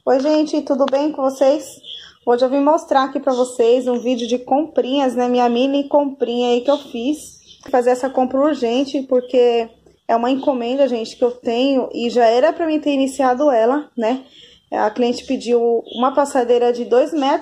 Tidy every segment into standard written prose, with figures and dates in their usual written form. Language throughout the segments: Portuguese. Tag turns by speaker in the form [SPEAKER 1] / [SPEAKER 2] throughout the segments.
[SPEAKER 1] Oi, gente, tudo bem com vocês? Hoje eu vim mostrar aqui pra vocês um vídeo de comprinhas, né? Minha mini comprinha aí que eu fiz. Vou fazer essa compra urgente, porque é uma encomenda, gente, que eu tenho e já era pra mim ter iniciado ela, né? A cliente pediu uma passadeira de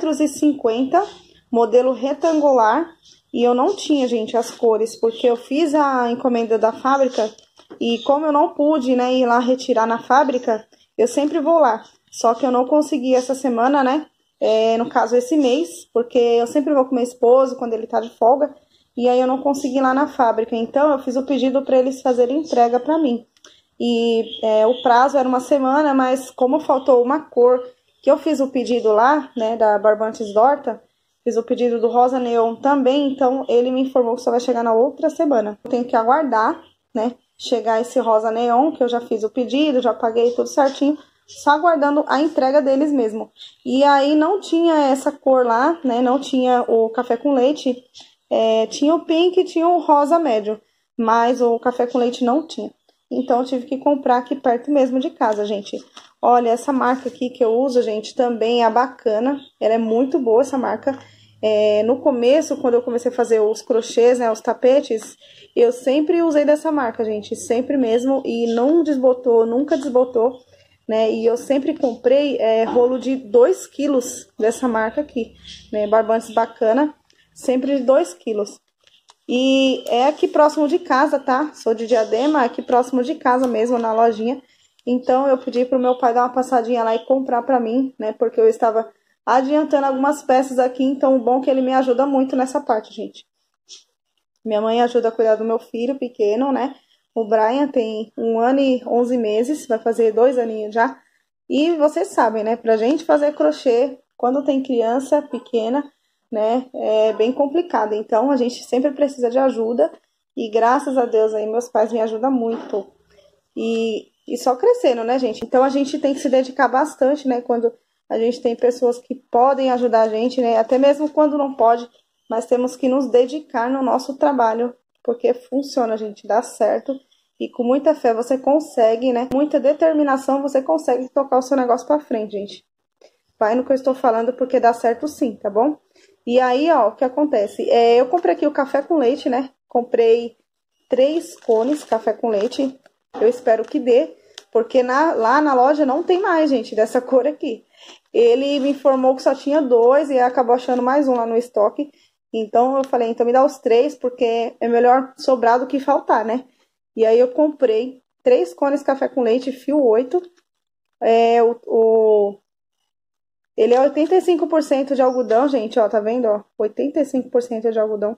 [SPEAKER 1] 2,50 m, modelo retangular, e eu não tinha, gente, as cores, porque eu fiz a encomenda da fábrica e como eu não pude, né, ir lá retirar na fábrica, eu sempre vou lá. Só que eu não consegui essa semana, né, no caso esse mês, porque eu sempre vou com meu esposo quando ele tá de folga, e aí eu não consegui ir lá na fábrica. Então eu fiz o pedido para eles fazerem entrega para mim. E o prazo era uma semana, mas como faltou uma cor, que eu fiz o pedido lá, né, da Barbantes Dorta, fiz o pedido do rosa neon também, então ele me informou que só vai chegar na outra semana. Eu tenho que aguardar, né, chegar esse rosa neon, que eu já fiz o pedido, já paguei tudo certinho, só aguardando a entrega deles mesmo. E aí não tinha essa cor lá, né, não tinha o café com leite, tinha o pink e tinha o rosa médio, mas o café com leite não tinha. Então eu tive que comprar aqui perto mesmo de casa, gente. Olha, essa marca aqui que eu uso, gente, também é bacana. Ela é muito boa, essa marca. No começo, quando eu comecei a fazer os crochês, né, os tapetes, eu sempre usei dessa marca, gente, sempre mesmo, e não desbotou, nunca desbotou, né, e eu sempre comprei rolo de 2 quilos dessa marca aqui, né, Barbantes bacana, sempre de 2 quilos. E é aqui próximo de casa, tá? Sou de Diadema, aqui próximo de casa mesmo, na lojinha. Então eu pedi pro meu pai dar uma passadinha lá e comprar pra mim, né, porque eu estava adiantando algumas peças aqui, então o bom é que ele me ajuda muito nessa parte, gente. Minha mãe ajuda a cuidar do meu filho pequeno, né? O Brian tem 1 ano e 11 meses, vai fazer 2 aninhos já. E vocês sabem, né? Pra gente fazer crochê, quando tem criança pequena, né? É bem complicado. Então, a gente sempre precisa de ajuda. E graças a Deus aí, meus pais me ajudam muito. E só crescendo, né, gente? Então, a gente tem que se dedicar bastante, né? Quando a gente tem pessoas que podem ajudar a gente, né? Até mesmo quando não pode, mas temos que nos dedicar no nosso trabalho, porque funciona, gente, dá certo. E com muita fé você consegue, né? Muita determinação você consegue tocar o seu negócio pra frente, gente. Vai no que eu estou falando, porque dá certo sim, tá bom? E aí, ó, o que acontece? Eu comprei aqui o café com leite, né? Comprei 3 cones café com leite. Eu espero que dê, porque lá na loja não tem mais, gente, dessa cor aqui. Ele me informou que só tinha 2 e acabou achando mais um lá no estoque. Então eu falei, então me dá os 3, porque é melhor sobrar do que faltar, né? E aí eu comprei 3 cones café com leite, fio 8. Ele é 85% de algodão, gente, ó, tá vendo, ó? 85% de algodão,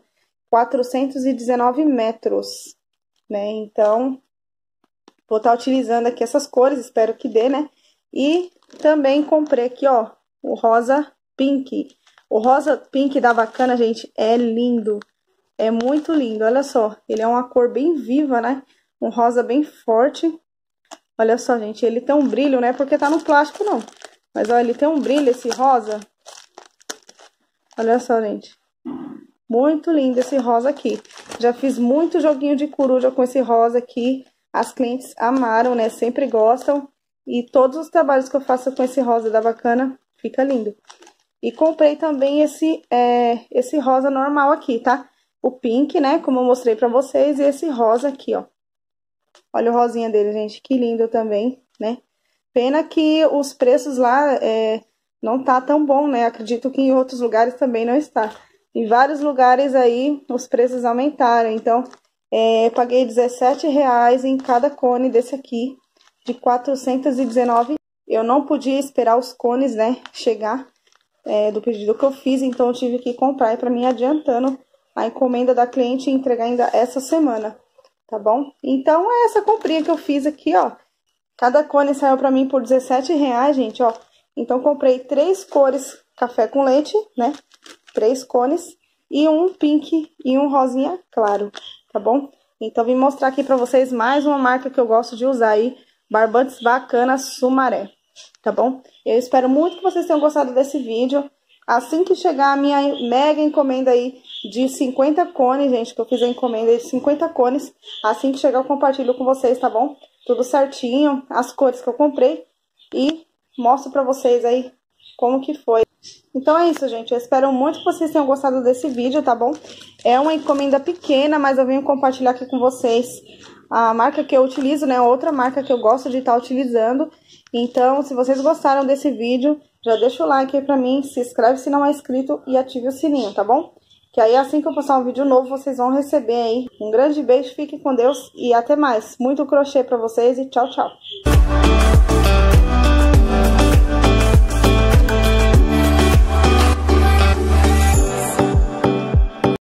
[SPEAKER 1] 419 metros, né? Então, vou estar utilizando aqui essas cores, espero que dê, né? E também comprei aqui, ó, o rosa pink. O rosa pink da Bacana, gente, é lindo. É muito lindo, olha só. Ele é uma cor bem viva, né? Um rosa bem forte. Olha só, gente, ele tem um brilho, né? Porque tá no plástico, não. Mas, olha, ele tem um brilho, esse rosa. Olha só, gente. Muito lindo esse rosa aqui. Já fiz muito joguinho de coruja com esse rosa aqui. As clientes amaram, né? Sempre gostam. E todos os trabalhos que eu faço com esse rosa da Bacana, fica lindo. E comprei também esse rosa normal aqui, tá? O pink, né? Como eu mostrei pra vocês. E esse rosa aqui, ó. Olha o rosinha dele, gente. Que lindo também, né? Pena que os preços lá não tá tão bom, né? Acredito que em outros lugares também não está. Em vários lugares aí, os preços aumentaram. Então, paguei R$17 em cada cone desse aqui, de 419. Eu não podia esperar os cones, né, chegar do pedido que eu fiz, então eu tive que comprar para mim adiantando a encomenda da cliente e entregar ainda essa semana, tá bom? Então, é essa comprinha que eu fiz aqui, ó. Cada cone saiu pra mim por R$17, gente, ó. Então, comprei 3 cores café com leite, né? 3 cones e um pink e um rosinha claro, tá bom? Então, vim mostrar aqui pra vocês mais uma marca que eu gosto de usar aí, Barbantes Bacana Sumaré, tá bom? Eu espero muito que vocês tenham gostado desse vídeo. Assim que chegar a minha mega encomenda aí de 50 cones, gente, que eu fiz a encomenda de 50 cones, assim que chegar eu compartilho com vocês, tá bom? Tudo certinho, as cores que eu comprei e mostro pra vocês aí como que foi. Então é isso, gente. Eu espero muito que vocês tenham gostado desse vídeo, tá bom? É uma encomenda pequena, mas eu venho compartilhar aqui com vocês a marca que eu utilizo, né? Outra marca que eu gosto de estar utilizando. Então, se vocês gostaram desse vídeo, já deixa o like aí pra mim, se inscreve se não é inscrito e ative o sininho, tá bom? Que aí assim que eu postar um vídeo novo, vocês vão receber aí. Um grande beijo, fiquem com Deus e até mais. Muito crochê pra vocês e tchau, tchau.